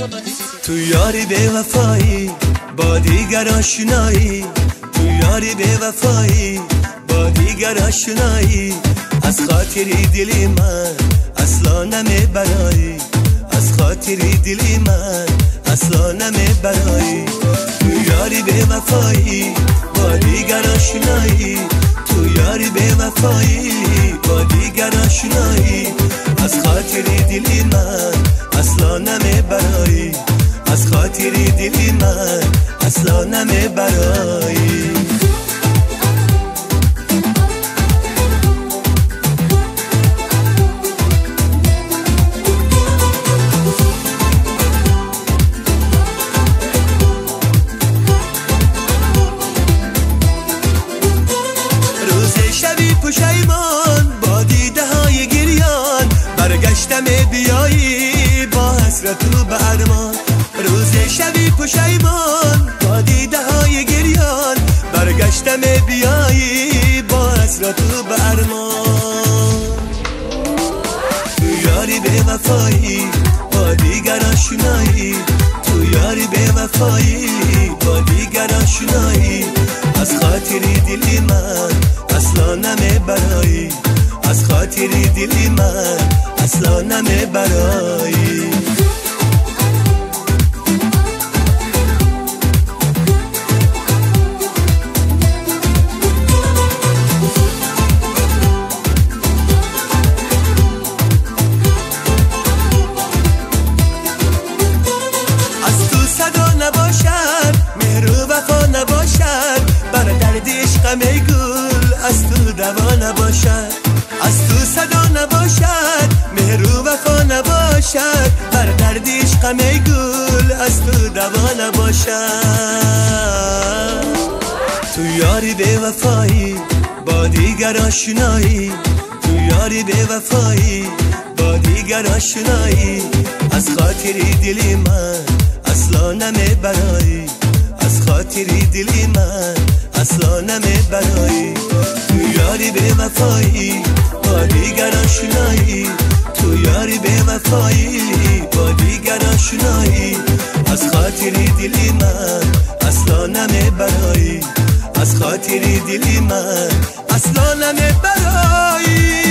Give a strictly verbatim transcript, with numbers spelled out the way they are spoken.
تو یاری به وفایی با دیگر آشنایی، تو یاری به وفایی با دیگر آشنایی، از خاطری دلی من اصلا نمیبرایی، از خاطری دلی من اصلا نمیبرایی. تو یاری به وفایی با دیگر آشنایی، تو یاری به وفایی با دیگر آشنایی، از خاطری دلی من اصلا نمیبرایی، از خاطری دلی من اصلا نمیبرایی. پشیمان با دیده های گریان برگشتم بیایی با حسرت و به ارمان، روز شبی پشیمان با دیده های گریان برگشتم بیایی با حسرت و به ارمان. تو یاری به وفایی با دیگر آشنایی، تو یاری به وفایی با دیگر آشنایی، از خاطری دلی من اصلا نمیبرایی، از خاطری دلی من اصلا نمیبرایی. از تو صدا نباشد، مهر و وفا نباشد، بر درد عشقم ای گل از تو دوا نباشد، از تو صدا نباشد، مهر و وفا نباشد، بر درد عشقم ای گل از تو دوا نباشد. تو یاری به وفایی با دیگر آشنایی، تو یاری به وفایی با دیگر آشنایی، از خاطری دلی من اصلا نمیبرایی، از خاطری دلی من اصلا نمیبرایی. تو یاری به وفایی با دیگر آشنایی، تو یاری به وفایی با دیگر آشنایی، از خاطری دلی من اصلا نمیبرایی، از خاطری دلی من اصلا نمیبرایی.